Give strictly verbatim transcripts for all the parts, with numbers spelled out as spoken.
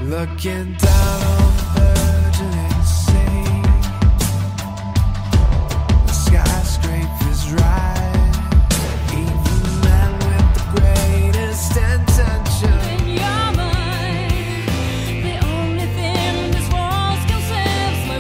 Looking down on the burgeoning sea, the skyscrapers rise, even men with the greatest intention. In your mind, the only thing this world can save is my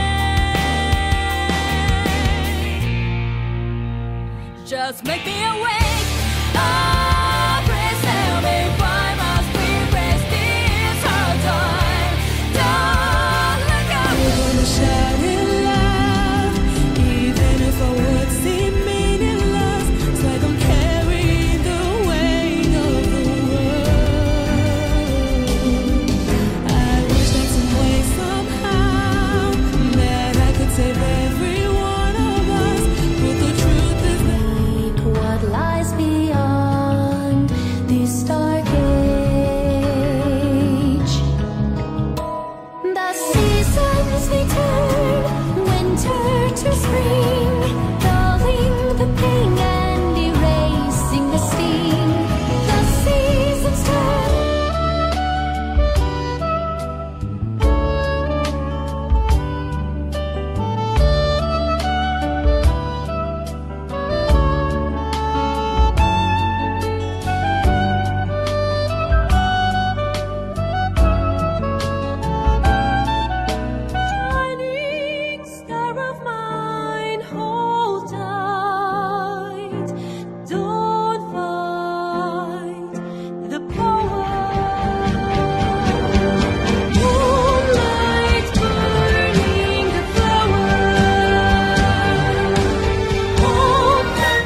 brain. Just make me awake. Oh, please tell me why must we waste this hard time? Don't let go. We're gonna shout it loud, even if our words seem meaningless. It's like I'm carrying the weight of the world. I wish that some way, somehow, that I could save every one of us. But the truth is that what lies beyond this dark age. The seasons they turn, winter to spring, dulling the pain and erasing the sting. The seasons turn. Shining star of mine, hold tight. Don't fight the power. Moonlight burning the flower. Hold tight.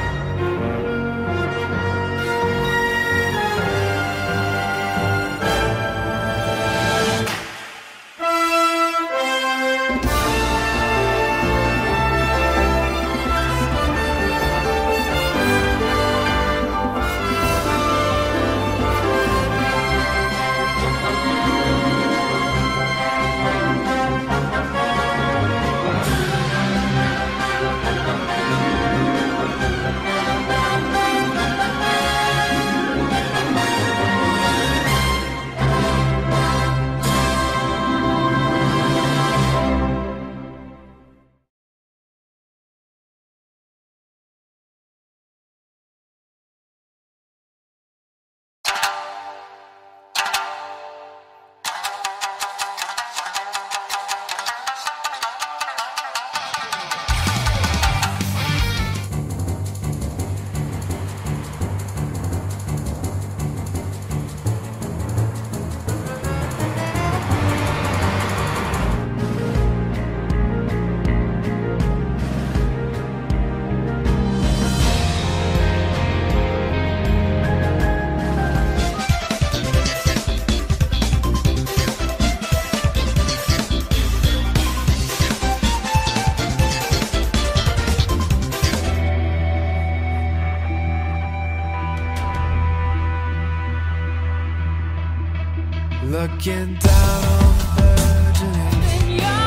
Looking down on the burgeoning In your